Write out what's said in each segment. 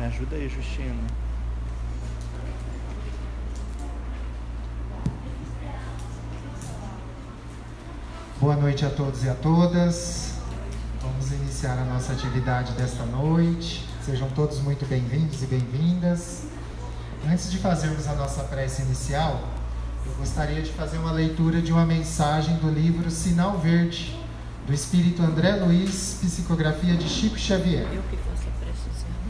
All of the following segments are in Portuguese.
Me ajuda aí, Justina. Boa noite a todos e a todas. Vamos iniciar a nossa atividade desta noite. Sejam todos muito bem-vindos e bem-vindas. Antes de fazermos a nossa prece inicial, eu gostaria de fazer uma leitura de uma mensagem do livro Sinal Verde, do Espírito André Luiz, psicografia de Chico Xavier. Eu que faço a prece.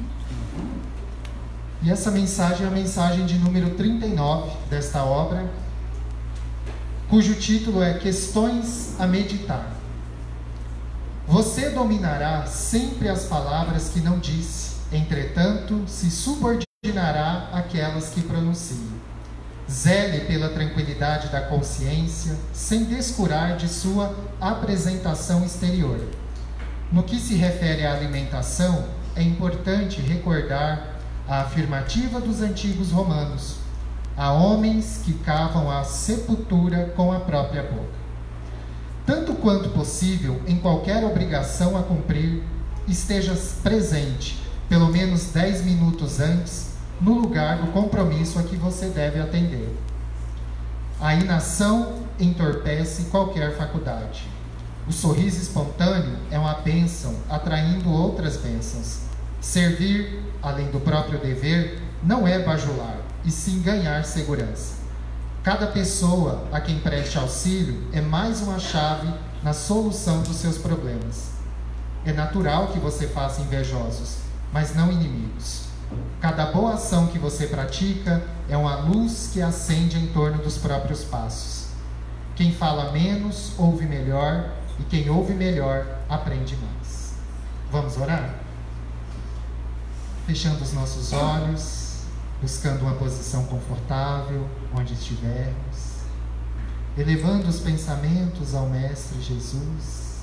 E essa mensagem é a mensagem de número 39 desta obra, cujo título é Questões a Meditar. Você dominará sempre as palavras que não disse, entretanto, se subordinará àquelas que pronuncia. Zele pela tranquilidade da consciência, sem descurar de sua apresentação exterior. No que se refere à alimentação, é importante recordar a afirmativa dos antigos romanos: há homens que cavam a sepultura com a própria boca. Tanto quanto possível, em qualquer obrigação a cumprir, esteja presente, pelo menos 10 minutos antes, no lugar do compromisso a que você deve atender. A inação entorpece qualquer faculdade. O sorriso espontâneo é uma bênção, atraindo outras bênçãos. Servir, além do próprio dever, não é bajular, e sim ganhar segurança. Cada pessoa a quem preste auxílio é mais uma chave na solução dos seus problemas. É natural que você faça invejosos, mas não inimigos. Cada boa ação que você pratica é uma luz que acende em torno dos próprios passos. Quem fala menos, ouve melhor, e quem ouve melhor, aprende mais. Vamos orar? Fechando os nossos olhos, buscando uma posição confortável, onde estivermos, elevando os pensamentos ao Mestre Jesus.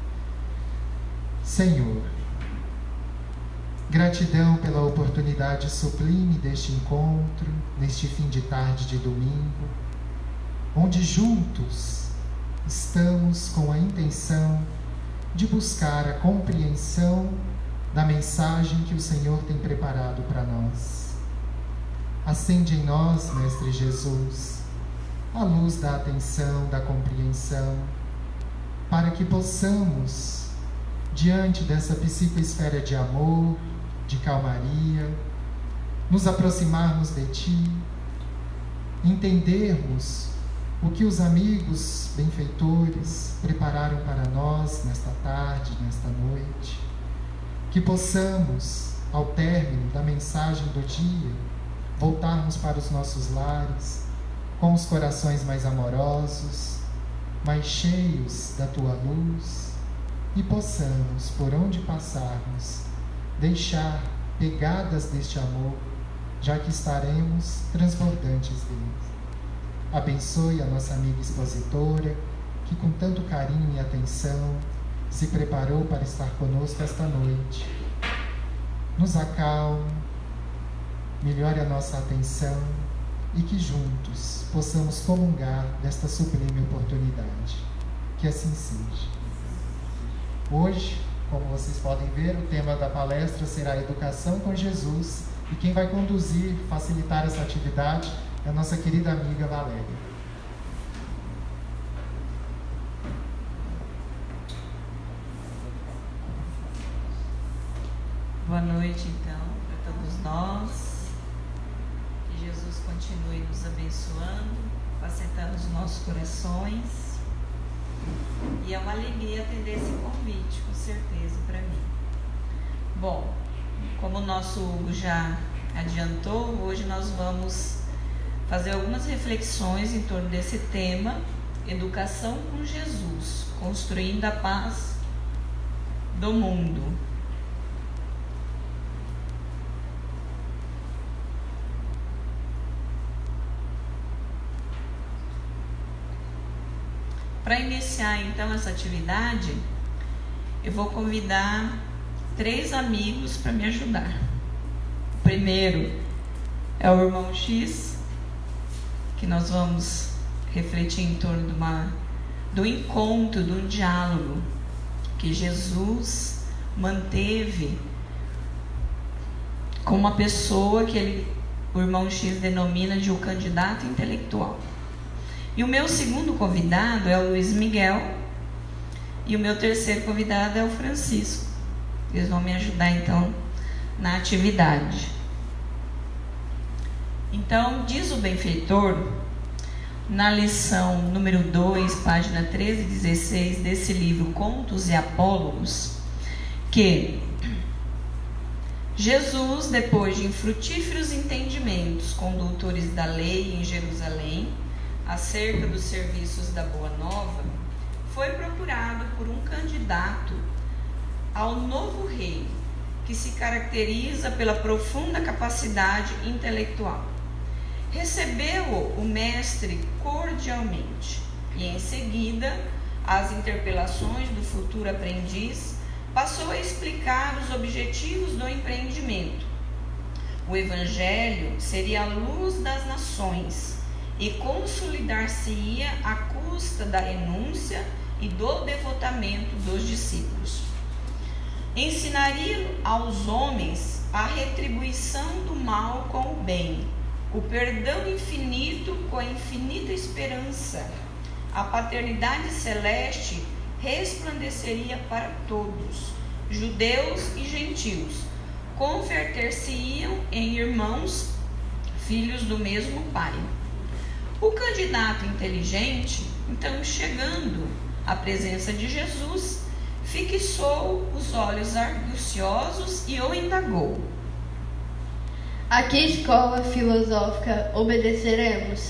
Senhor, gratidão pela oportunidade sublime deste encontro, neste fim de tarde de domingo, onde juntos estamos com a intenção de buscar a compreensão da mensagem que o Senhor tem preparado para nós. Acende em nós, Mestre Jesus, a luz da atenção, da compreensão, para que possamos, diante dessa psicoesfera de amor, de calmaria, nos aproximarmos de Ti, entendermos o que os amigos benfeitores prepararam para nós nesta tarde, nesta noite, que possamos, ao término da mensagem do dia, voltarmos para os nossos lares com os corações mais amorosos, mais cheios da Tua luz, e possamos, por onde passarmos, deixar pegadas deste amor, já que estaremos transbordantes dele. Abençoe a nossa amiga expositora, que com tanto carinho e atenção se preparou para estar conosco esta noite. Nos acalme, melhore a nossa atenção e que juntos possamos comungar desta sublime oportunidade. Que assim seja. Hoje, como vocês podem ver, o tema da palestra será Educação com Jesus, e quem vai conduzir, facilitar essa atividade é a nossa querida amiga Valéria. Boa noite, então, para todos nós. Que Jesus continue nos abençoando, apacentando os nossos corações. E é uma alegria atender esse convite, com certeza, para mim. Bom, como o nosso Hugo já adiantou, hoje nós vamos fazer algumas reflexões em torno desse tema, Educação com Jesus, construindo a paz do mundo. Para iniciar então essa atividade, eu vou convidar 3 amigos para me ajudar. O primeiro é o irmão X, que nós vamos refletir em torno do encontro, do diálogo que Jesus manteve com uma pessoa que o irmão X denomina de o candidato intelectual. E o meu segundo convidado é o Luiz Miguel, e o meu terceiro convidado é o Francisco. Eles vão me ajudar então na atividade. Então, diz o benfeitor, na lição número 2, página 13 e 16 desse livro Contos e Apólogos, que Jesus, depois de infrutíferos entendimentos com doutores da lei em Jerusalém, acerca dos serviços da Boa Nova, foi procurado por um candidato ao novo rei, que se caracteriza pela profunda capacidade intelectual. Recebeu-o o mestre cordialmente e, em seguida, às interpelações do futuro aprendiz, passou a explicar os objetivos do empreendimento. O Evangelho seria a luz das nações e consolidar-se-ia à custa da renúncia e do devotamento dos discípulos. Ensinaria aos homens a retribuição do mal com o bem, o perdão infinito com a infinita esperança. A paternidade celeste resplandeceria para todos, judeus e gentios, converter-se-iam em irmãos, filhos do mesmo Pai. O candidato inteligente, então, chegando à presença de Jesus, fixou os olhos arguciosos e o indagou: a que escola filosófica obedeceremos?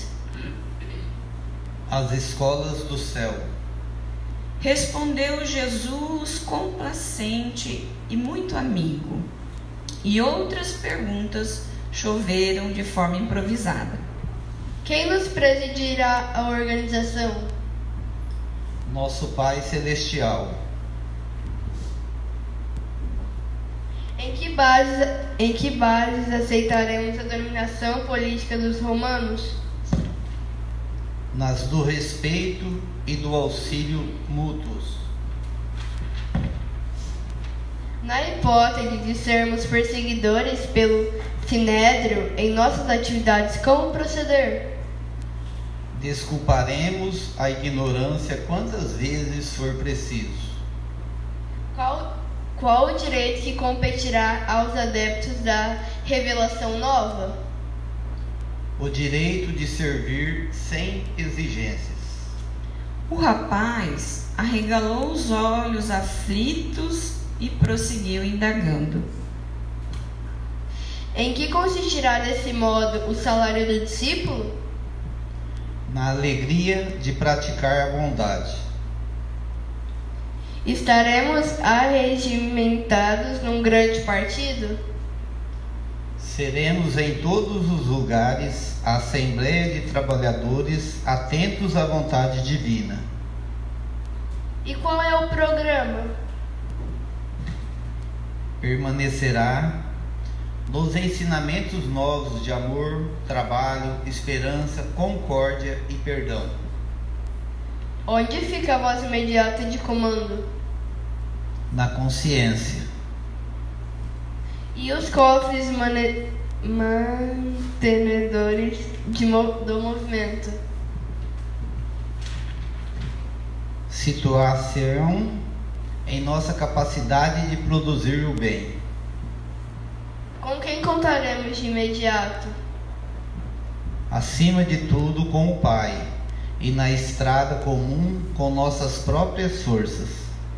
As escolas do céu. Respondeu Jesus complacente e muito amigo, e outras perguntas choveram de forma improvisada. Quem nos presidirá a organização? Nosso Pai Celestial. Em que bases aceitaremos a dominação política dos romanos? Nas do respeito e do auxílio mútuos. Na hipótese de sermos perseguidores pelo Sinédrio em nossas atividades, como proceder? Desculparemos a ignorância quantas vezes for preciso. Qual o direito que competirá aos adeptos da revelação nova? O direito de servir sem exigências. O rapaz arregalou os olhos aflitos e prosseguiu indagando: em que consistirá desse modo o salário do discípulo? Na alegria de praticar a bondade. Estaremos arregimentados num grande partido? Seremos em todos os lugares a Assembleia de Trabalhadores atentos à vontade divina. E qual é o programa? Permanecerá nos ensinamentos novos de amor, trabalho, esperança, concórdia e perdão. Onde fica a voz imediata de comando? Na consciência. E os cofres mantenedores do movimento? Situação em nossa capacidade de produzir o bem. Com quem contaremos de imediato? Acima de tudo com o Pai, e na estrada comum com nossas próprias forças.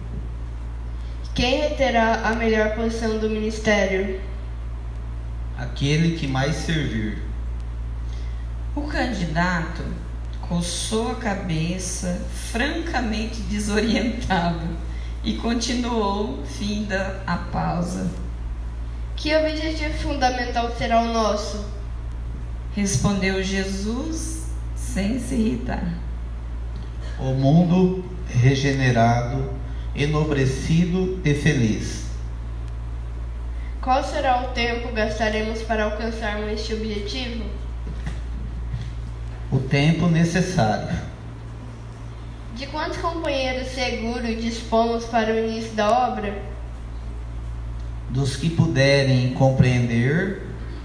Quem terá a melhor posição do ministério? Aquele que mais servir. O candidato coçou a cabeça, francamente desorientado, e continuou, finda a pausa: que objetivo fundamental será o nosso? Respondeu Jesus sem se irritar: o mundo regenerado, enobrecido e feliz. Qual será o tempo que gastaremos para alcançarmos este objetivo? O tempo necessário. De quantos companheiros seguros dispomos para o início da obra? dos que puderem compreender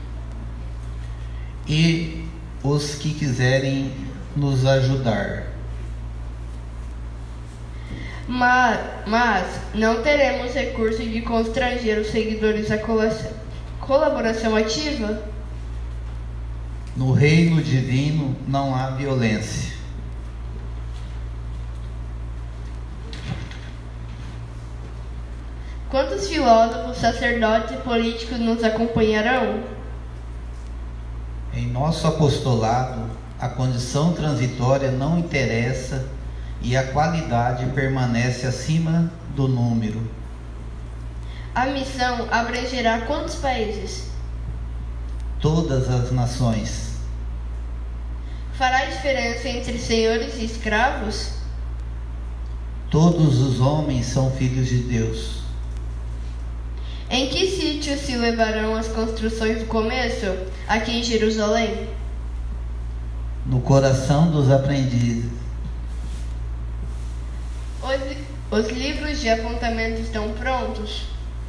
e os que quiserem nos ajudar. Mas não teremos recurso de constranger os seguidores à colaboração ativa? No reino divino não há violência. Quantos filósofos, sacerdotes e políticos nos acompanharão? Em nosso apostolado, a condição transitória não interessa e a qualidade permanece acima do número. A missão abrangerá quantos países? Todas as nações. Fará diferença entre senhores e escravos? Todos os homens são filhos de Deus. Em que sítio se levarão as construções do começo, aqui em Jerusalém? No coração dos aprendizes. Os livros de apontamento estão prontos?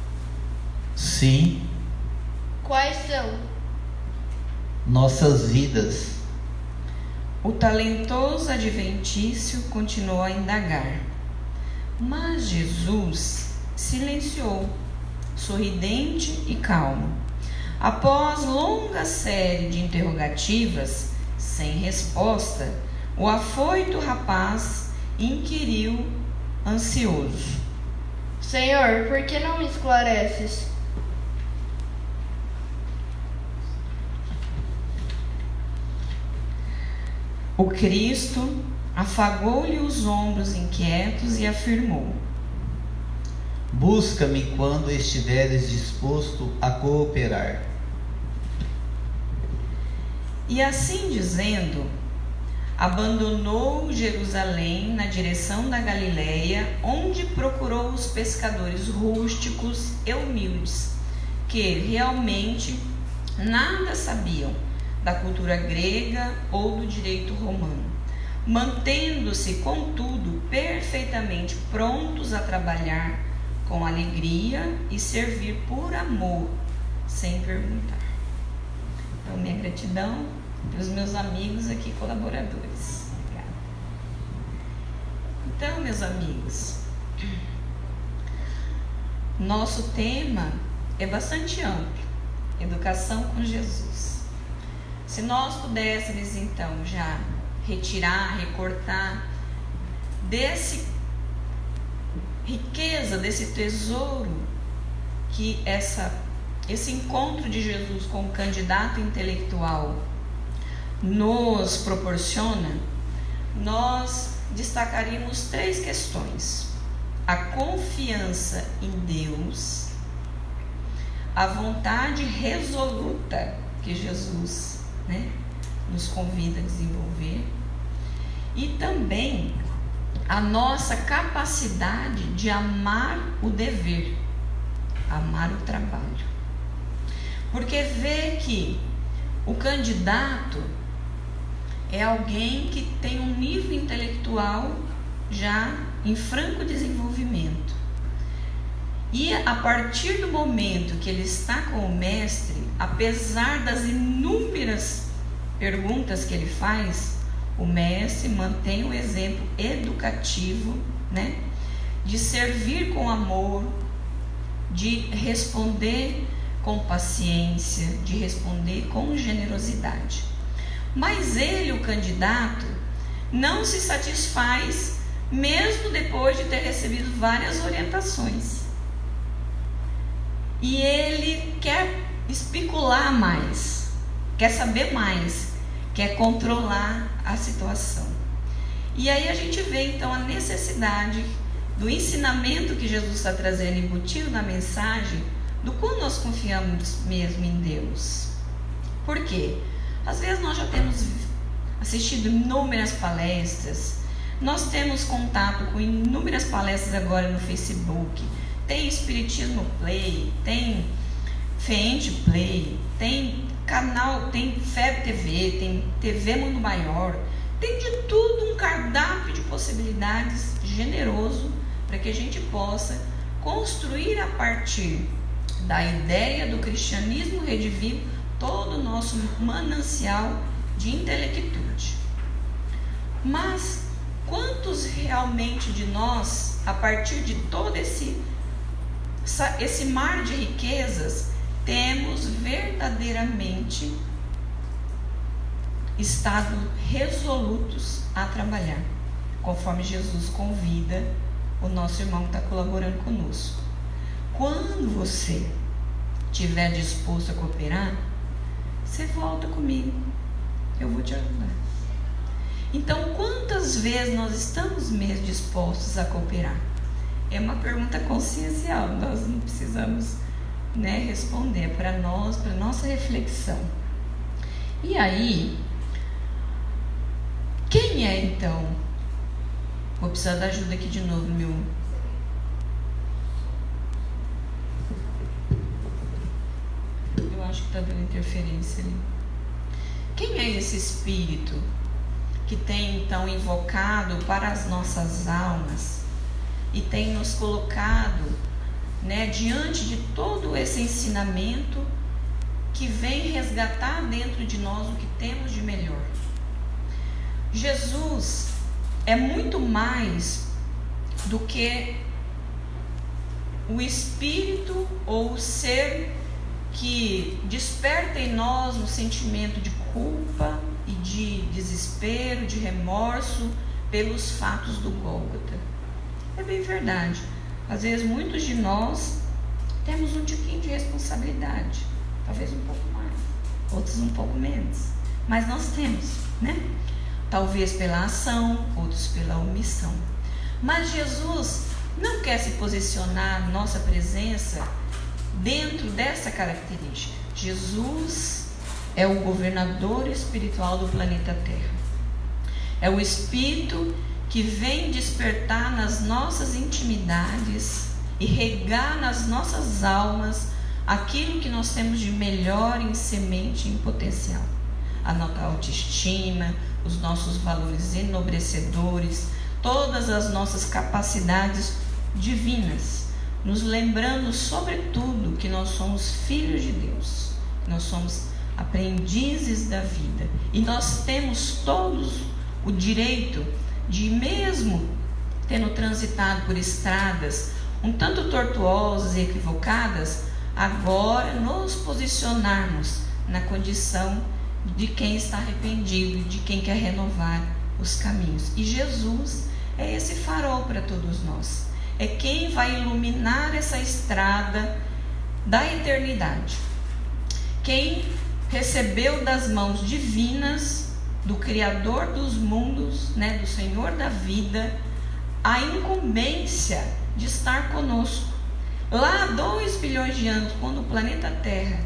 Sim. Quais são? Nossas vidas. O talentoso adventício continuou a indagar, mas Jesus silenciou, sorridente e calmo. Após longa série de interrogativas sem resposta, o afoito rapaz inquiriu ansioso: Senhor, por que não me esclareces? O Cristo afagou-lhe os ombros inquietos e afirmou: Busca-me quando estiveres disposto a cooperar. E assim dizendo, abandonou Jerusalém na direção da Galileia, onde procurou os pescadores rústicos e humildes, que realmente nada sabiam da cultura grega ou do direito romano, mantendo-se, contudo, perfeitamente prontos a trabalhar com alegria e servir por amor, sem perguntar. Então, minha gratidão para os meus amigos aqui, colaboradores. Obrigada. Então, meus amigos, nosso tema é bastante amplo: educação com Jesus. Se nós pudéssemos, então, já retirar, recortar desse riqueza, desse tesouro que esse encontro de Jesus com o candidato intelectual nos proporciona, nós destacaríamos 3 questões: a confiança em Deus, a vontade resoluta que Jesus nos convida a desenvolver, e também a nossa capacidade de amar o dever, amar o trabalho. Porque vê que o candidato é alguém que tem um nível intelectual já em franco desenvolvimento. E a partir do momento que ele está com o mestre, apesar das inúmeras perguntas que ele faz, o mestre mantém o exemplo educativo, de servir com amor, de responder com paciência, de responder com generosidade. Mas ele, o candidato, não se satisfaz, mesmo depois de ter recebido várias orientações. E ele quer especular mais, quer saber mais, quer controlar a situação. E aí a gente vê então a necessidade do ensinamento que Jesus está trazendo embutido na mensagem, do quanto nós confiamos mesmo em Deus. Por quê? Às vezes nós já temos assistido inúmeras palestras, nós temos contato com inúmeras palestras agora no Facebook, tem Espiritismo Play, tem Fente Play, tem canal, tem FEB TV, tem TV Mundo Maior, tem de tudo, um cardápio de possibilidades generoso para que a gente possa construir a partir da ideia do cristianismo redivino, todo o nosso manancial de intelectude. Mas quantos realmente de nós, a partir de todo esse mar de riquezas, temos verdadeiramente estado resolutos a trabalhar, conforme Jesus convida o nosso irmão que está colaborando conosco? Quando você estiver disposto a cooperar, você volta comigo, eu vou te ajudar. Então, quantas vezes nós estamos mesmo dispostos a cooperar? É uma pergunta consciencial, nós não precisamos, responder para nós, para nossa reflexão. E aí, quem é então? Vou precisar da ajuda aqui de novo, meu. Eu acho que está dando interferência ali. Quem é esse espírito que tem então invocado para as nossas almas e tem nos colocado, diante de todo esse ensinamento que vem resgatar dentro de nós o que temos de melhor? Jesus é muito mais do que o espírito ou o ser que desperta em nós um sentimento de culpa e de desespero, de remorso pelos fatos do Gólgota. É bem verdade. Às vezes muitos de nós temos um tiquinho de responsabilidade, talvez um pouco mais, outros um pouco menos, mas nós temos, Talvez pela ação, outros pela omissão. Mas Jesus não quer se posicionar nossa presença dentro dessa característica. Jesus é o governador espiritual do planeta Terra. É o Espírito que vem despertar nas nossas intimidades e regar nas nossas almas aquilo que nós temos de melhor em semente e em potencial. A nossa autoestima, os nossos valores enobrecedores, todas as nossas capacidades divinas, nos lembrando sobretudo que nós somos filhos de Deus, nós somos aprendizes da vida e nós temos todos o direito de, mesmo tendo transitado por estradas um tanto tortuosas e equivocadas, agora nos posicionarmos na condição de quem está arrependido, de quem quer renovar os caminhos. E Jesus é esse farol para todos nós, é quem vai iluminar essa estrada da eternidade, quem recebeu das mãos divinas do Criador dos mundos, do Senhor da vida, a incumbência de estar conosco. Lá há 2 bilhões de anos, quando o planeta Terra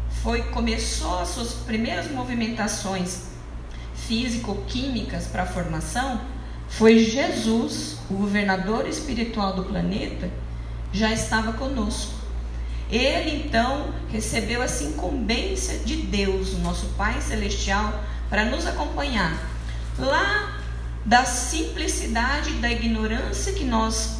começou as suas primeiras movimentações físico-químicas para a formação, foi Jesus, o governador espiritual do planeta, já estava conosco. Ele então recebeu essa incumbência de Deus, o nosso Pai Celestial, para nos acompanhar lá da simplicidade e da ignorância que nós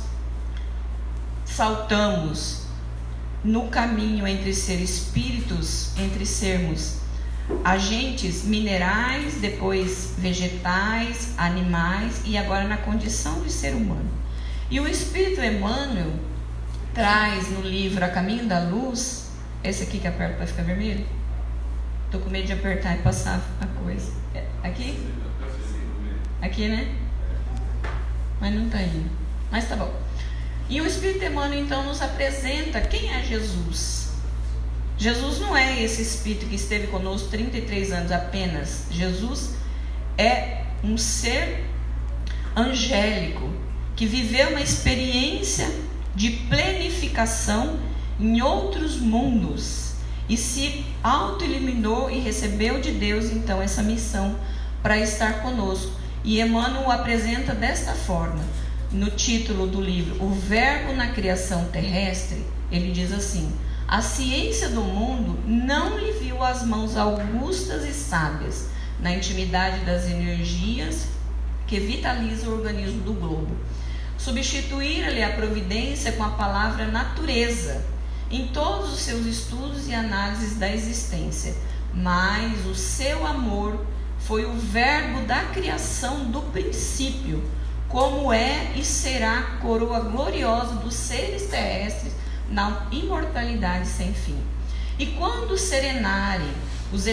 saltamos no caminho entre ser espíritos, entre sermos agentes minerais, depois vegetais, animais e agora na condição de ser humano. E o Espírito Emmanuel traz no livro A Caminho da Luz, esse aqui que aperta para ficar vermelho, estou com medo de apertar e passar a coisa. Aqui? Aqui, Mas não está indo. Mas tá bom. E o Espírito Emmanuel então nos apresenta quem é Jesus. Jesus não é esse Espírito que esteve conosco 33 anos apenas. Jesus é um ser angélico que viveu uma experiência de plenificação em outros mundos e se auto-eliminou e recebeu de Deus então essa missão para estar conosco. E Emmanuel o apresenta desta forma. No título do livro, O Verbo na Criação Terrestre, ele diz assim: a ciência do mundo não lhe viu as mãos augustas e sábias na intimidade das energias que vitalizam o organismo do globo. Substituíram-lhe a providência com a palavra natureza, em todos os seus estudos e análises da existência, mas o seu amor foi o verbo da criação do princípio, como é e será a coroa gloriosa dos seres terrestres na imortalidade sem fim. E quando serenaram os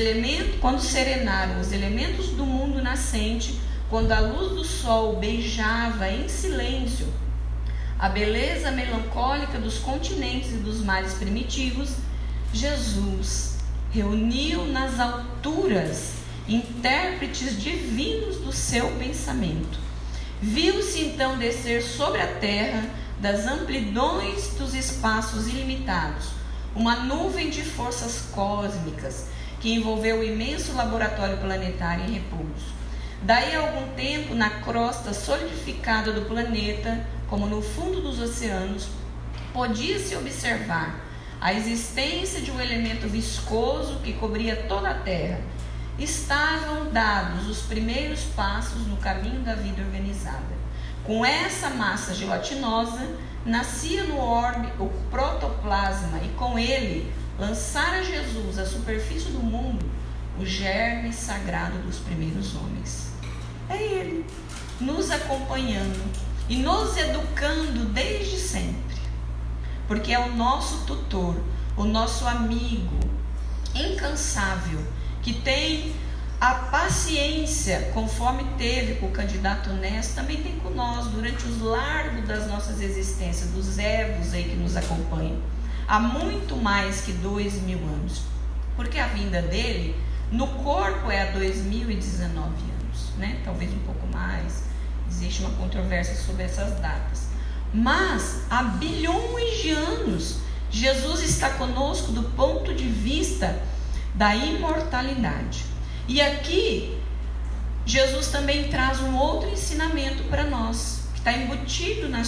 elementos do mundo nascente, quando a luz do sol beijava em silêncio a beleza melancólica dos continentes e dos mares primitivos, Jesus reuniu nas alturas intérpretes divinos do seu pensamento. Viu-se então descer sobre a terra, das amplidões dos espaços ilimitados, uma nuvem de forças cósmicas que envolveu o imenso laboratório planetário em repouso. Daí a algum tempo, na crosta solidificada do planeta, como no fundo dos oceanos, podia-se observar a existência de um elemento viscoso que cobria toda a Terra. Estavam dados os primeiros passos no caminho da vida organizada. Com essa massa gelatinosa, nascia no orbe o protoplasma e com ele lançara Jesus à superfície do mundo o germe sagrado dos primeiros homens. É ele, nos acompanhando e nos educando desde sempre, porque é o nosso tutor, o nosso amigo incansável, que tem a paciência, conforme teve com o candidato honesto, também tem com nós durante os largos das nossas existências, dos evos aí que nos acompanham, há muito mais que 2000 anos, porque a vinda dele no corpo é há 2019 anos, né? Talvez um pouco mais, existe uma controvérsia sobre essas datas, mas há bilhões de anos Jesus está conosco do ponto de vista da imortalidade. E aqui Jesus também traz um outro ensinamento para nós, que está embutido na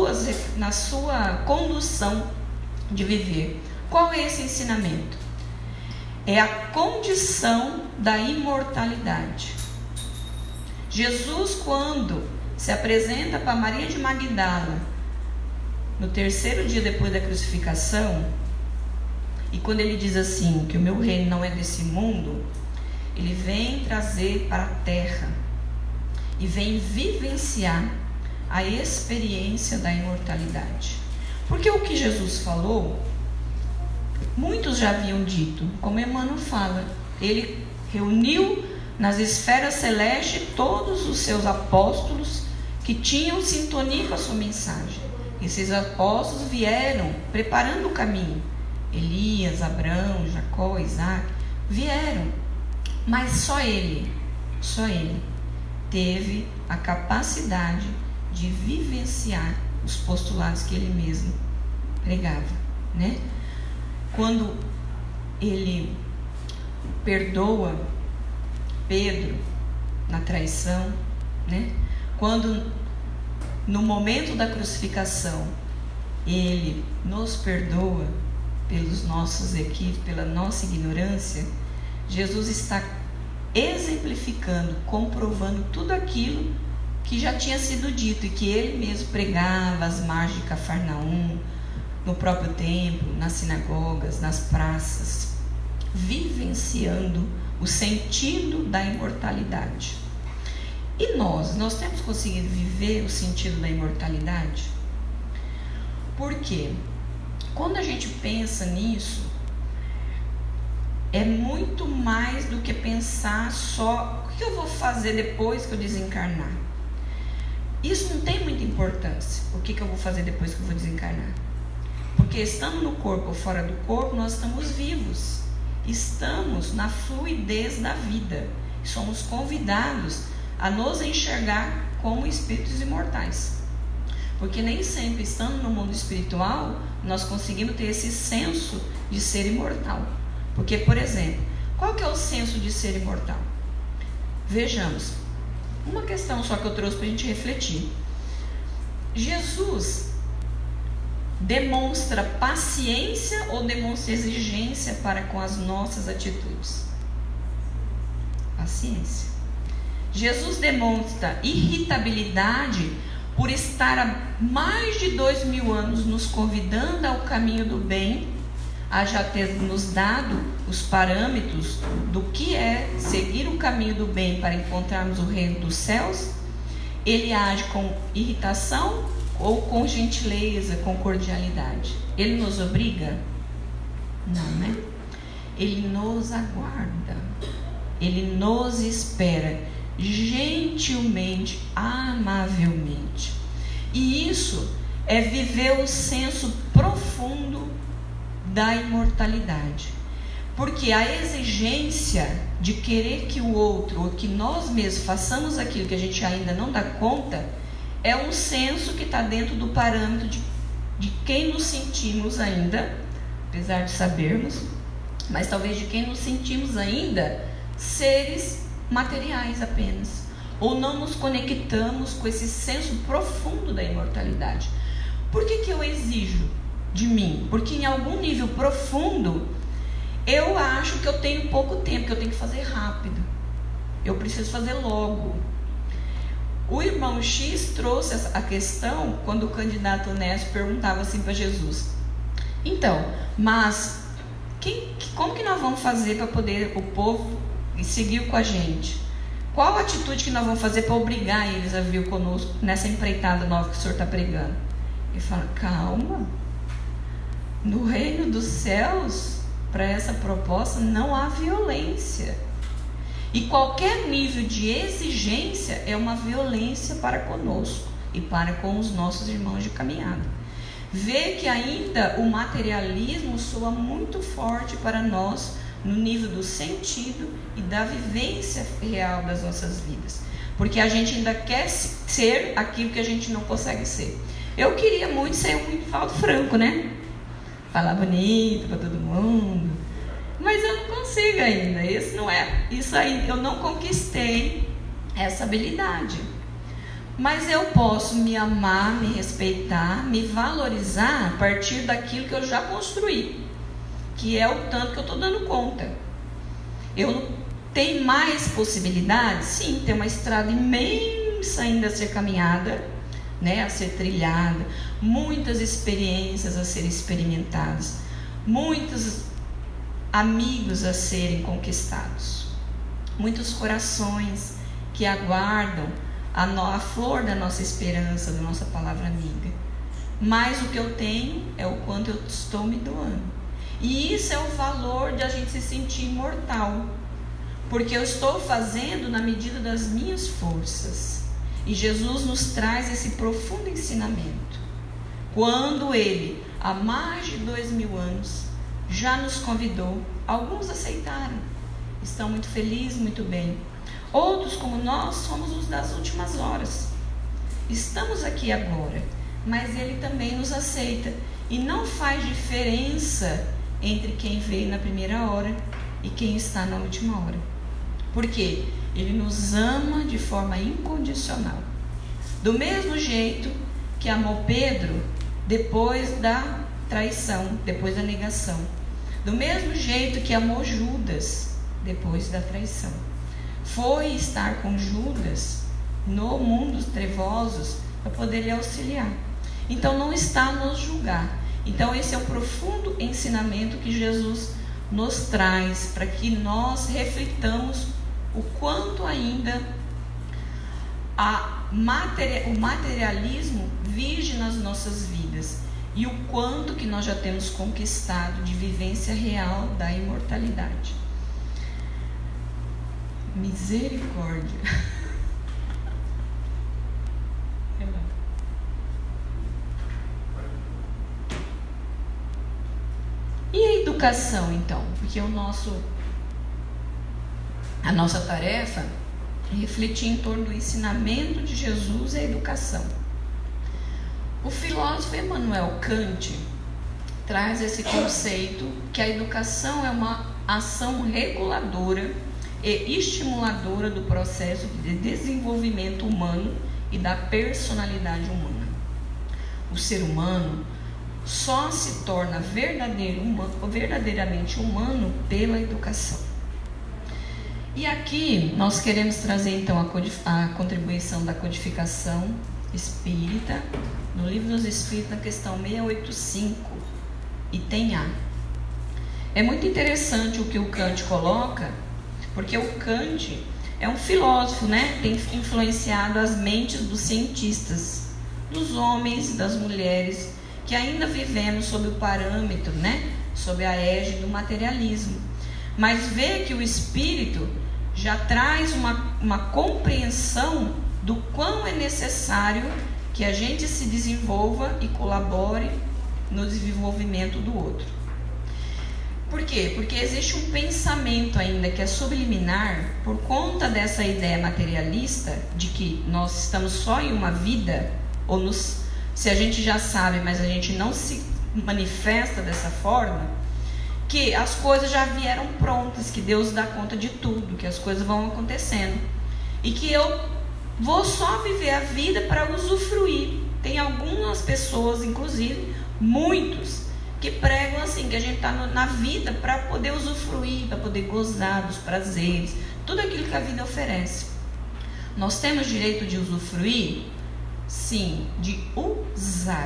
sua condução de viver. Qual é esse ensinamento? É a condição da imortalidade. Jesus, quando se apresenta para Maria de Magdala no terceiro dia depois da crucificação, e quando ele diz assim, que o meu reino não é desse mundo, ele vem trazer para a terra e vem vivenciar a experiência da imortalidade. Porque o que Jesus falou, muitos já haviam dito, como Emmanuel fala, ele reuniu nas esferas celestes todos os seus apóstolos que tinham sintonia com a sua mensagem. Esses apóstolos vieram preparando o caminho. Elias, Abraão, Jacó, Isaac, vieram. Mas só ele teve a capacidade de vivenciar os postulados que ele mesmo pregava, né? Quando ele perdoa Pedro na traição, né? Quando no momento da crucificação ele nos perdoa pelos nossos equívocos, pela nossa ignorância, Jesus está exemplificando, comprovando tudo aquilo que já tinha sido dito e que ele mesmo pregava às margens de Cafarnaum, no próprio templo, nas sinagogas, nas praças, vivenciando o sentido da imortalidade. E nós temos conseguido viver o sentido da imortalidade? Por quê? Quando a gente pensa nisso, é muito mais do que pensar só o que eu vou fazer depois que eu desencarnar. Isso não tem muita importância, o que eu vou fazer depois que eu vou desencarnar. Porque estando no corpo ou fora do corpo, nós estamos vivos, estamos na fluidez da vida, somos convidados a nos enxergar como espíritos imortais. Porque nem sempre, estando no mundo espiritual, nós conseguimos ter esse senso de ser imortal. Porque, por exemplo, qual que é o senso de ser imortal? Vejamos, uma questão só que eu trouxe para a gente refletir. Jesus demonstra paciência ou demonstra exigência para com as nossas atitudes? Paciência. Jesus demonstra irritabilidade por estar há mais de 2000 anos nos convidando ao caminho do bem a já ter nos dado os parâmetros do que é seguir o caminho do bem para encontrarmos o reino dos céus, ele age com irritação ou com gentileza, com cordialidade? Ele nos obriga? Não, né? Ele nos aguarda, ele nos espera gentilmente, amavelmente. E isso é viver o senso profundo da imortalidade. Porque a exigência de querer que o outro, ou que nós mesmos façamos aquilo que a gente ainda não dá conta, é um senso que está dentro do parâmetro de quem nos sentimos ainda, apesar de sabermos, mas talvez de quem nos sentimos ainda seres materiais apenas, ou não nos conectamos com esse senso profundo da imortalidade. Por que eu exijo de mim? Porque em algum nível profundo eu acho que eu tenho pouco tempo, que eu tenho que fazer rápido, eu preciso fazer logo. O irmão X trouxe a questão quando o candidato honesto perguntava assim para Jesus: então, mas como que nós vamos fazer para poder o povo seguir com a gente? Qual a atitude que nós vamos fazer para obrigar eles a vir conosco nessa empreitada nova que o Senhor está pregando? Ele fala: calma, no reino dos céus, para essa proposta não há violência, e qualquer nível de exigência é uma violência para conosco e para com os nossos irmãos de caminhada. Vê que ainda o materialismo soa muito forte para nós no nível do sentido e da vivência real das nossas vidas, porque a gente ainda quer ser aquilo que a gente não consegue ser. Eu queria muito ser um Nivaldo Franco, né? Falar bonito para todo mundo, mas eu não consigo ainda. Isso aí eu não conquistei essa habilidade. Mas eu posso me amar, me respeitar, me valorizar a partir daquilo que eu já construí, que é o tanto que eu estou dando conta. Eu tenho mais possibilidades? Sim, tem uma estrada imensa ainda a ser caminhada, né, a ser trilhada, muitas experiências a serem experimentadas, muitos amigos a serem conquistados, muitos corações que aguardam a flor da nossa esperança, da nossa palavra amiga. Mas o que eu tenho é o quanto eu estou me doando. E isso é o valor de a gente se sentir imortal, porque eu estou fazendo na medida das minhas forças. E Jesus nos traz esse profundo ensinamento, quando Ele, há mais de 2000 anos, já nos convidou. Alguns aceitaram, estão muito felizes, muito bem. Outros, como nós, somos os das últimas horas. Estamos aqui agora, mas Ele também nos aceita. E não faz diferença entre quem veio na primeira hora e quem está na última hora. Por quê? Ele nos ama de forma incondicional. Do mesmo jeito que amou Pedro depois da traição, depois da negação. Do mesmo jeito que amou Judas depois da traição. Foi estar com Judas no mundo dos trevosos para poder lhe auxiliar. Então não está a nos julgar. Então esse é o profundo ensinamento que Jesus nos traz para que nós reflitamos o quanto ainda o materialismo vige nas nossas vidas e o quanto que nós já temos conquistado de vivência real da imortalidade. Misericórdia. E a educação, então? Porque a nossa tarefa é refletir em torno do ensinamento de Jesus e a educação. O filósofo Immanuel Kant traz esse conceito que a educação é uma ação reguladora e estimuladora do processo de desenvolvimento humano e da personalidade humana. O ser humano só se torna verdadeiramente humano pela educação. E aqui nós queremos trazer então a contribuição da codificação espírita, no Livro dos Espíritos, na questão 685, item A. É muito interessante o que o Kant coloca, porque o Kant é um filósofo, né? Tem influenciado as mentes dos cientistas, dos homens e das mulheres, que ainda vivemos sob o parâmetro, né? Sob a égide do materialismo. Mas vê que o Espírito já traz uma compreensão do quão é necessário que a gente se desenvolva e colabore no desenvolvimento do outro. Por quê? Porque existe um pensamento ainda que é subliminar, por conta dessa ideia materialista de que nós estamos só em uma vida, ou se a gente já sabe, mas a gente não se manifesta dessa forma, que as coisas já vieram prontas, que Deus dá conta de tudo, que as coisas vão acontecendo, e que eu vou só viver a vida para usufruir. Tem algumas pessoas, inclusive muitos, que pregam assim, que a gente está na vida para poder usufruir, para poder gozar dos prazeres, tudo aquilo que a vida oferece. Nós temos direito de usufruir? Sim, de usar,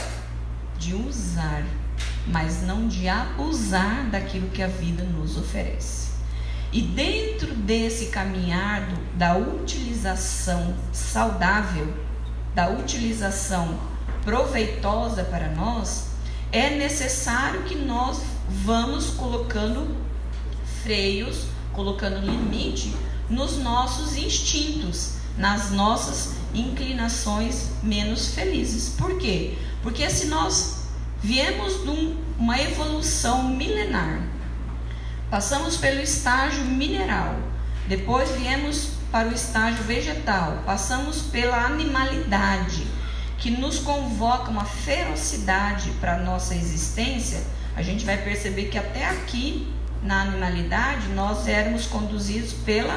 mas não de abusar daquilo que a vida nos oferece. E dentro desse caminhar da utilização saudável, da utilização proveitosa para nós, é necessário que nós vamos colocando freios, colocando limite nos nossos instintos, nas nossas inclinações menos felizes. Por quê? Porque se nós viemos de uma evolução milenar, passamos pelo estágio mineral, depois viemos para o estágio vegetal, passamos pela animalidade, que nos convoca uma ferocidade para a nossa existência, a gente vai perceber que até aqui, na animalidade, nós éramos conduzidos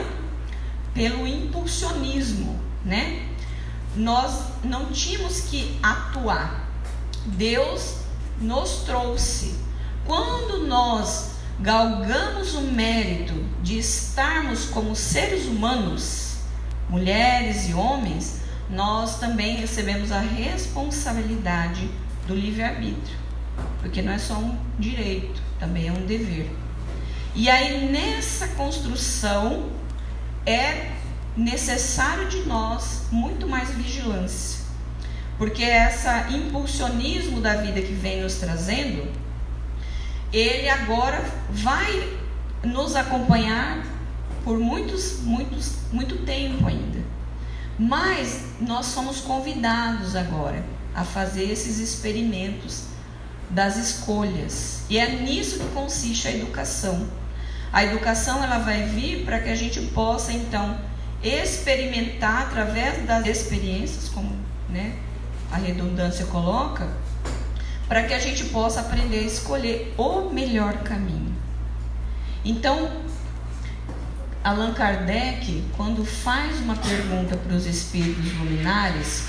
pelo impulsionismo, né? Nós não tínhamos que atuar. Deus nos trouxe. Quando nós galgamos o mérito de estarmos como seres humanos, mulheres e homens, nós também recebemos a responsabilidade do livre-arbítrio, porque não é só um direito, também é um dever. E aí nessa construção é necessário de nós muito mais vigilância, porque esse impulsionismo da vida que vem nos trazendo, ele agora vai nos acompanhar por muito tempo ainda. Mas nós somos convidados agora a fazer esses experimentos das escolhas. E é nisso que consiste a educação. A educação ela vai vir para que a gente possa então experimentar através das experiências, como, né, a redundância coloca, para que a gente possa aprender a escolher o melhor caminho. Então, Allan Kardec, quando faz uma pergunta para os espíritos luminares,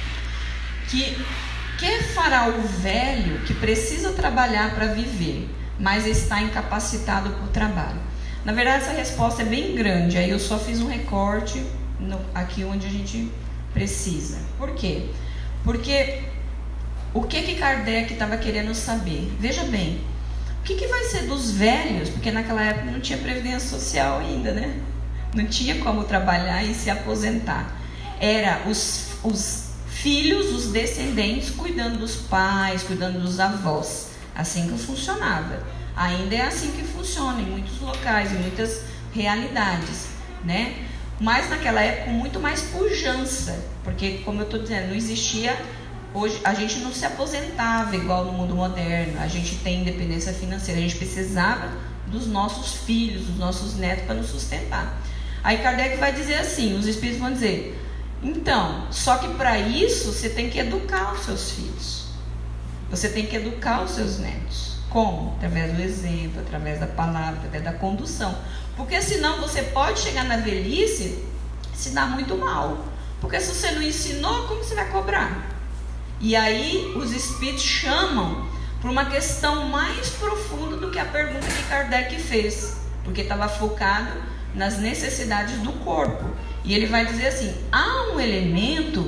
que fará o velho que precisa trabalhar para viver, mas está incapacitado por trabalho? Na verdade, essa resposta é bem grande, aí eu só fiz um recorte aqui onde a gente precisa. Por quê? Porque o que Kardec estava querendo saber? Veja bem, o que vai ser dos velhos? Porque naquela época não tinha previdência social ainda, né? Não tinha como trabalhar e se aposentar. Era os filhos, os descendentes, cuidando dos pais, cuidando dos avós. Assim que funcionava. Ainda é assim que funciona em muitos locais, em muitas realidades, né? Mas naquela época com muito mais pujança, porque, como eu estou dizendo, não existia. Hoje a gente não se aposentava igual no mundo moderno. A gente tem independência financeira. A gente precisava dos nossos filhos, dos nossos netos para nos sustentar. Aí Kardec vai dizer assim, os espíritos vão dizer: então, só que para isso você tem que educar os seus filhos. Você tem que educar os seus netos. Como? Através do exemplo, através da palavra, através da condução. Porque senão você pode chegar na velhice e se dar muito mal. Porque se você não ensinou, como você vai cobrar? E aí os espíritos chamam para uma questão mais profunda do que a pergunta que Kardec fez, porque estava focado nas necessidades do corpo. E ele vai dizer assim: há um elemento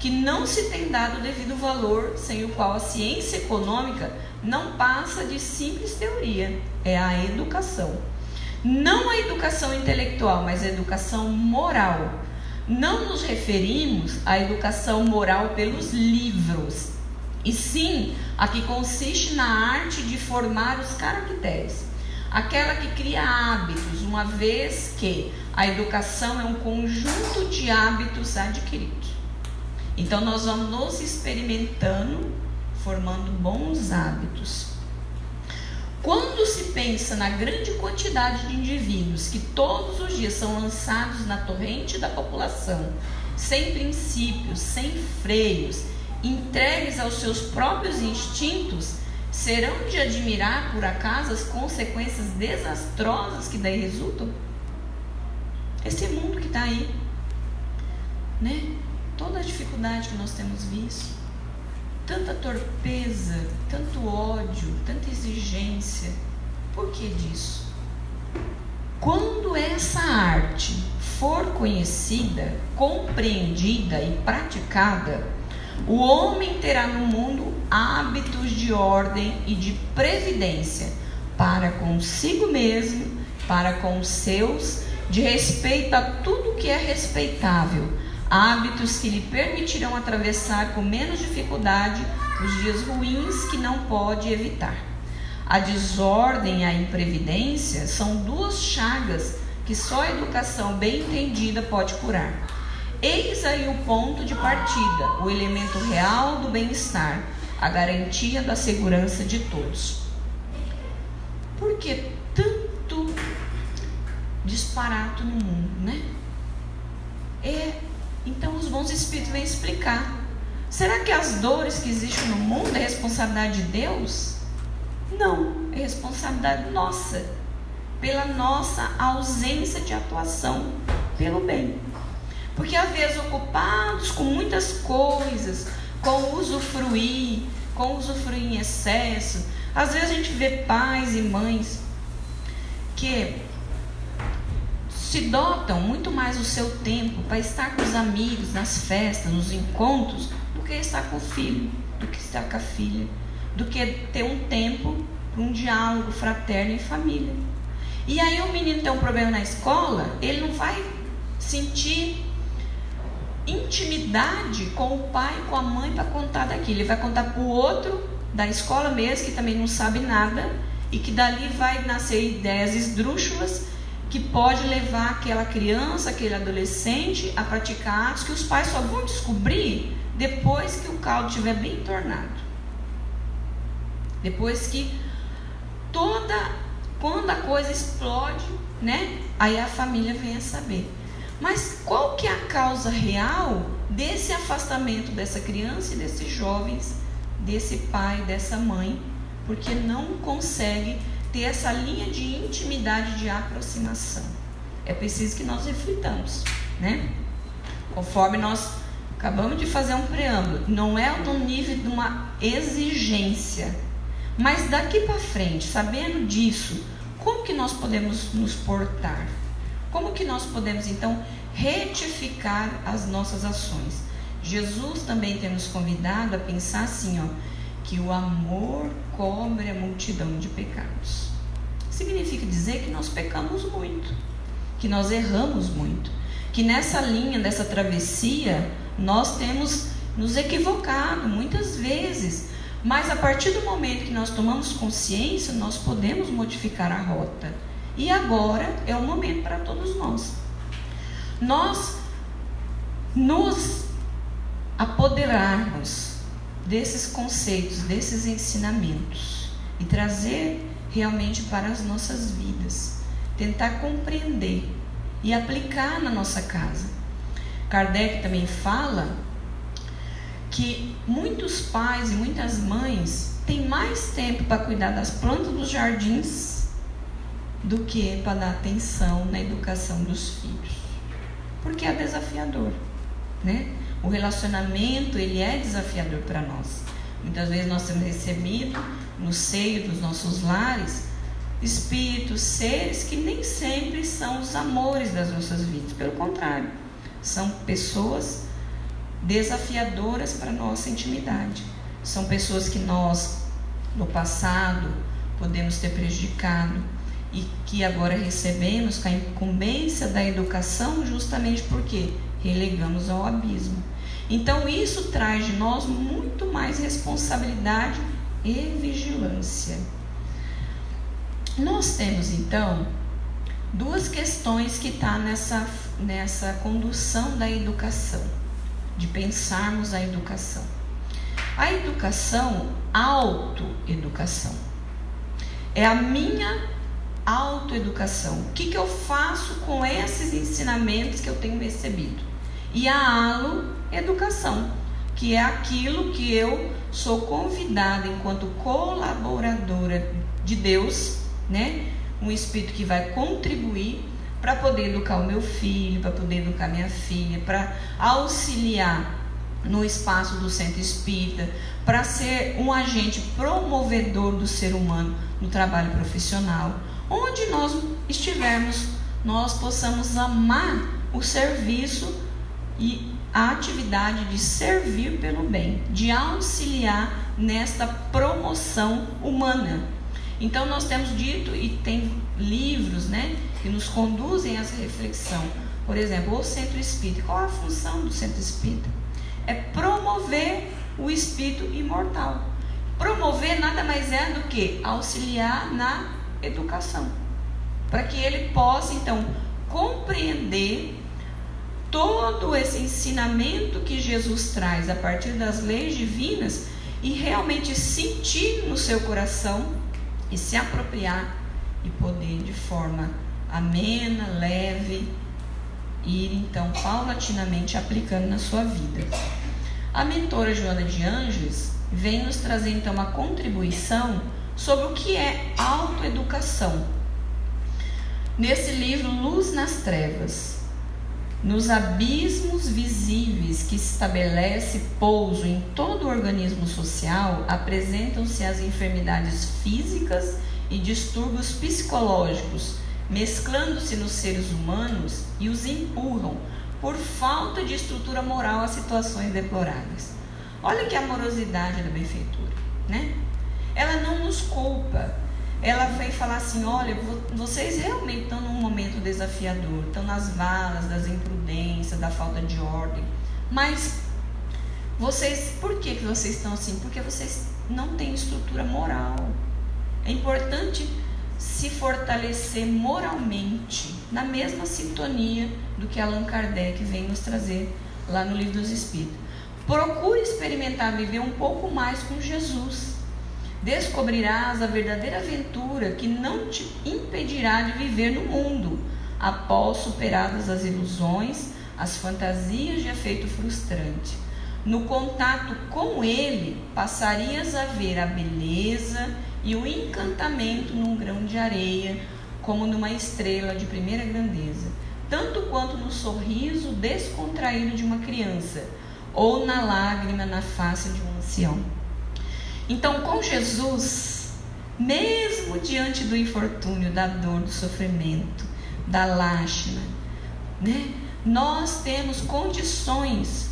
que não se tem dado o devido valor, sem o qual a ciência econômica não passa de simples teoria, é a educação. Não a educação intelectual, mas a educação moral. Não nos referimos à educação moral pelos livros, e sim a que consiste na arte de formar os caracteres, aquela que cria hábitos, uma vez que a educação é um conjunto de hábitos adquiridos. Então nós vamos nos experimentando, formando bons hábitos. Quando se pensa na grande quantidade de indivíduos que todos os dias são lançados na torrente da população, sem princípios, sem freios, entregues aos seus próprios instintos, serão de admirar, por acaso, as consequências desastrosas que daí resultam? Esse mundo que está aí, né? Toda a dificuldade que nós temos visto, tanta torpeza, tanto ódio, tanta exigência. Por que disso? Quando essa arte for conhecida, compreendida e praticada, o homem terá no mundo hábitos de ordem e de previdência para consigo mesmo, para com os seus, de respeito a tudo que é respeitável, hábitos que lhe permitirão atravessar com menos dificuldade os dias ruins que não pode evitar. A desordem e a imprevidência são duas chagas que só a educação bem entendida pode curar. Eis aí o ponto de partida, o elemento real do bem-estar, a garantia da segurança de todos. Por que tanto disparato no mundo, né? Então os bons espíritos vêm explicar. Será que as dores que existem no mundo é responsabilidade de Deus? Não, é responsabilidade nossa, pela nossa ausência de atuação pelo bem. Porque às vezes ocupados com muitas coisas, com usufruir em excesso, às vezes a gente vê pais e mães que se dotam muito mais do seu tempo para estar com os amigos, nas festas, nos encontros, do que estar com o filho, do que estar com a filha, do que ter um tempo para um diálogo fraterno em família. E aí o menino tem um problema na escola, ele não vai sentir intimidade com o pai e com a mãe para contar daquilo. Ele vai contar para o outro da escola mesmo, que também não sabe nada, e que dali vai nascer ideias esdrúxulas que pode levar aquela criança, aquele adolescente a praticar atos que os pais só vão descobrir depois que o caldo estiver bem tornado. Depois que quando a coisa explode, né? Aí a família vem a saber. Mas qual que é a causa real desse afastamento dessa criança e desses jovens, desse pai, dessa mãe? Porque não consegue ter essa linha de intimidade, de aproximação. É preciso que nós reflitamos, né? Conforme nós acabamos de fazer um preâmbulo, não é no nível de uma exigência, mas daqui para frente, sabendo disso, como que nós podemos nos portar? Como que nós podemos então retificar as nossas ações? Jesus também tem nos convidado a pensar assim, que o amor cobre a multidão de pecados. Significa dizer que nós pecamos muito, que nós erramos muito, que nessa linha, dessa travessia, nós temos nos equivocado muitas vezes, mas a partir do momento que nós tomamos consciência, nós podemos modificar a rota. E agora é o momento para todos nós. Nós nos apoderarmos desses conceitos, desses ensinamentos e trazer realmente para as nossas vidas, tentar compreender e aplicar na nossa casa. Kardec também fala que muitos pais e muitas mães têm mais tempo para cuidar das plantas dos jardins do que para dar atenção na educação dos filhos, porque é desafiador, né? O relacionamento, ele é desafiador para nós. Muitas vezes nós temos recebido no seio dos nossos lares espíritos, seres que nem sempre são os amores das nossas vidas, pelo contrário, são pessoas desafiadoras para a nossa intimidade. São pessoas que nós, no passado, podemos ter prejudicado e que agora recebemos a incumbência da educação justamente porque relegamos ao abismo. Então isso traz de nós muito mais responsabilidade e vigilância. Nós temos então duas questões que estão nessa condução da educação, de pensarmos a educação. A educação, autoeducação, é a minha autoeducação. O que eu faço com esses ensinamentos que eu tenho recebido? E a aloeducação, que é aquilo que eu sou convidada enquanto colaboradora de Deus, né? Um espírito que vai contribuir para poder educar o meu filho, para poder educar minha filha, para auxiliar no espaço do centro espírita, para ser um agente promovedor do ser humano no trabalho profissional. Onde nós estivermos, nós possamos amar o serviço e a atividade de servir pelo bem, de auxiliar nesta promoção humana. Então nós temos dito, e tem livros, né, que nos conduzem a essa reflexão. Por exemplo, o centro espírita. Qual a função do centro espírita? É promover o espírito imortal. Promover nada mais é do que auxiliar na educação, para que ele possa então compreender todo esse ensinamento que Jesus traz a partir das leis divinas e realmente sentir no seu coração e se apropriar e poder de forma amena, leve, ir então paulatinamente aplicando na sua vida. A mentora Joana de Ângeles vem nos trazer então uma contribuição sobre o que é autoeducação. Nesse livro Luz nas Trevas, nos abismos visíveis que estabelece pouso em todo o organismo social, apresentam-se as enfermidades físicas e distúrbios psicológicos, mesclando-se nos seres humanos e os empurram, por falta de estrutura moral, a situações deploráveis. Olha que amorosidade da benfeitora, né? Ela não nos culpa. Ela vem falar assim: olha, vocês realmente estão num momento desafiador, estão nas valas das imprudências, da falta de ordem, mas vocês, por que vocês estão assim? Porque vocês não têm estrutura moral. É importante se fortalecer moralmente, na mesma sintonia do que Allan Kardec vem nos trazer lá no Livro dos Espíritos. Procure experimentar viver um pouco mais com Jesus. Descobrirás a verdadeira aventura que não te impedirá de viver no mundo, após superadas as ilusões, as fantasias de efeito frustrante. No contato com ele, passarias a ver a beleza e o encantamento num grão de areia, como numa estrela de primeira grandeza, tanto quanto no sorriso descontraído de uma criança, ou na lágrima na face de um ancião. Então, com Jesus, mesmo diante do infortúnio, da dor, do sofrimento, da lástima, né, nós temos condições